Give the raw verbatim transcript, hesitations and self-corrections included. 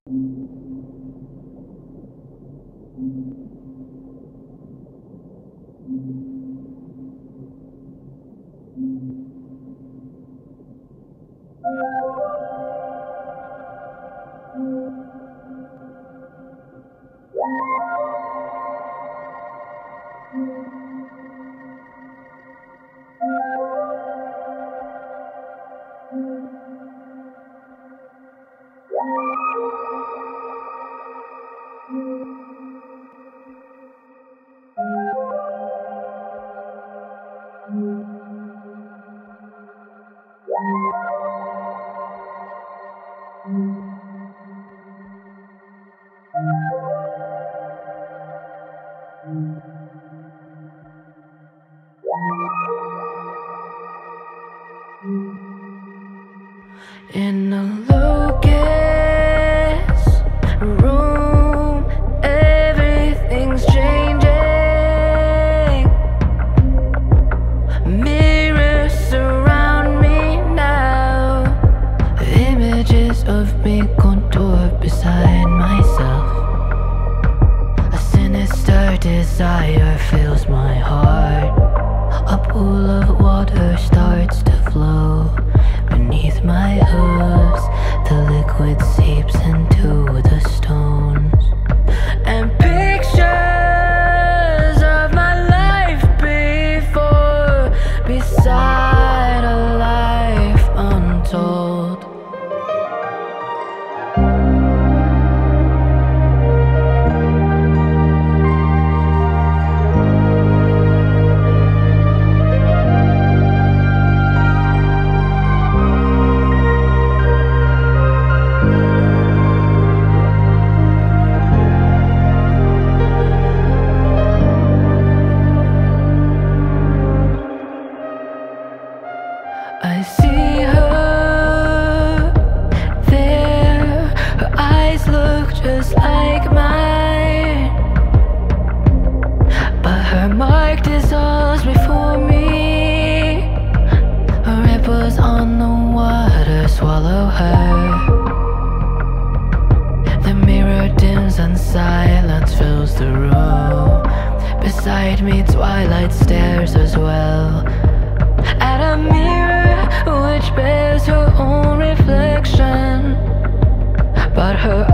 In a Locus room, everything's changing. Mirrors surround me now, images of me contoured beside myself. A sinister desire fills my heart. A pool of water starts to flow beneath my hooves. The liquid seeps into the stones, and pictures of my life before, beside a life untold. I see her there, her eyes look just like mine, but her mark dissolves before me. Ripples on the water swallow her. The mirror dims and silence fills the room. Beside me twilight stares as well at a mirror which bears her own reflection, but her